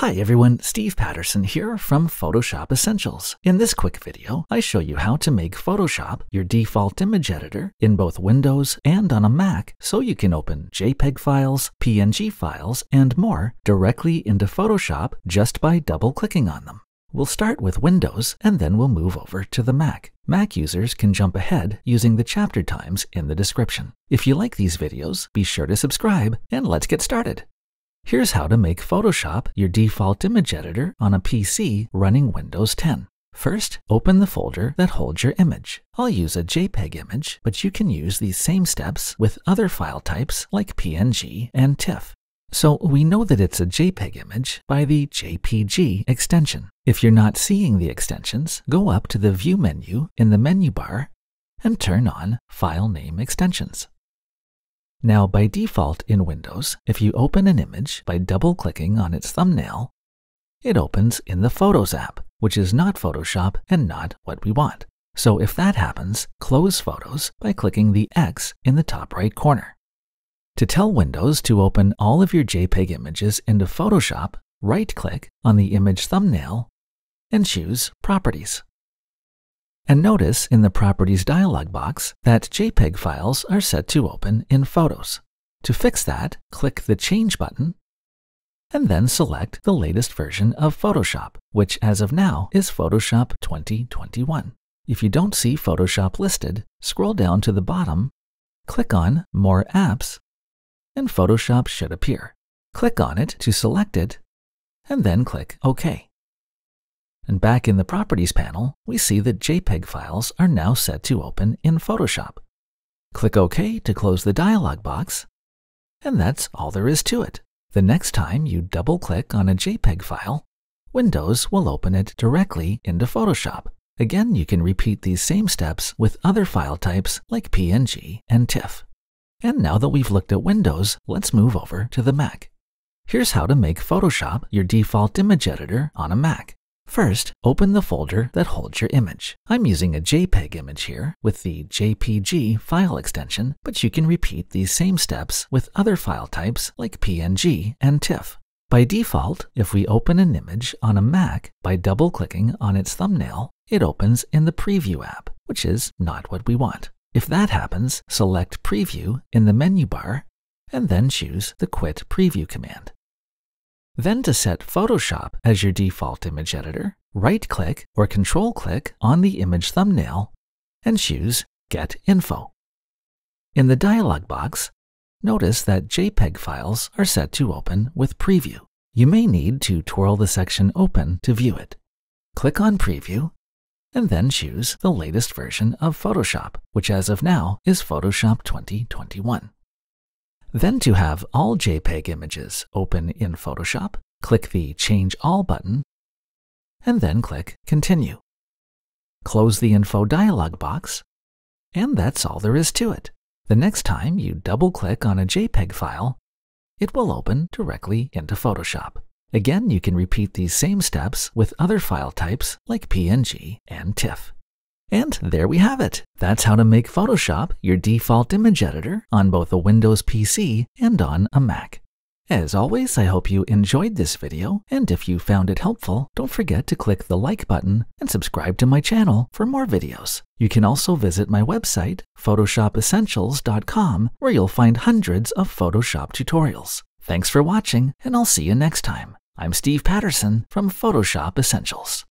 Hi everyone, Steve Patterson here from Photoshop Essentials. In this quick video, I show you how to make Photoshop your default image editor in both Windows and on a Mac so you can open JPEG files, PNG files, and more directly into Photoshop just by double-clicking on them. We'll start with Windows and then we'll move over to the Mac. Mac users can jump ahead using the chapter times in the description. If you like these videos, be sure to subscribe and let's get started. Here's how to make Photoshop your default image editor on a PC running Windows 10. First, open the folder that holds your image. I'll use a JPEG image, but you can use these same steps with other file types like PNG and TIFF. So we know that it's a JPEG image by the JPG extension. If you're not seeing the extensions, go up to the View menu in the menu bar and turn on File Name Extensions. Now, by default in Windows, if you open an image by double-clicking on its thumbnail, it opens in the Photos app, which is not Photoshop and not what we want. So if that happens, close Photos by clicking the X in the top right corner. To tell Windows to open all of your JPEG images into Photoshop, right-click on the image thumbnail and choose Properties. And notice in the Properties dialog box that JPEG files are set to open in Photos. To fix that, click the Change button and then select the latest version of Photoshop, which as of now is Photoshop 2021. If you don't see Photoshop listed, scroll down to the bottom, click on More Apps, and Photoshop should appear. Click on it to select it, and then click OK. And back in the Properties panel, we see that JPEG files are now set to open in Photoshop. Click OK to close the dialog box, and that's all there is to it. The next time you double-click on a JPEG file, Windows will open it directly into Photoshop. Again, you can repeat these same steps with other file types like PNG and TIFF. And now that we've looked at Windows, let's move over to the Mac. Here's how to make Photoshop your default image editor on a Mac. First, open the folder that holds your image. I'm using a JPEG image here with the JPG file extension, but you can repeat these same steps with other file types like PNG and TIFF. By default, if we open an image on a Mac by double-clicking on its thumbnail, it opens in the Preview app, which is not what we want. If that happens, select Preview in the menu bar and then choose the Quit Preview command. Then to set Photoshop as your default image editor, right-click or control-click on the image thumbnail and choose Get Info. In the dialog box, notice that JPEG files are set to open with Preview. You may need to twirl the section open to view it. Click on Preview and then choose the latest version of Photoshop, which as of now is Photoshop 2021. Then to have all JPEG images open in Photoshop, click the Change All button and then click Continue. Close the Info dialog box, and that's all there is to it. The next time you double-click on a JPEG file, it will open directly into Photoshop. Again, you can repeat these same steps with other file types like PNG and TIFF. And there we have it. That's how to make Photoshop your default image editor on both a Windows PC and on a Mac. As always, I hope you enjoyed this video, and if you found it helpful, don't forget to click the like button and subscribe to my channel for more videos. You can also visit my website, PhotoshopEssentials.com, where you'll find hundreds of Photoshop tutorials. Thanks for watching, and I'll see you next time. I'm Steve Patterson from Photoshop Essentials.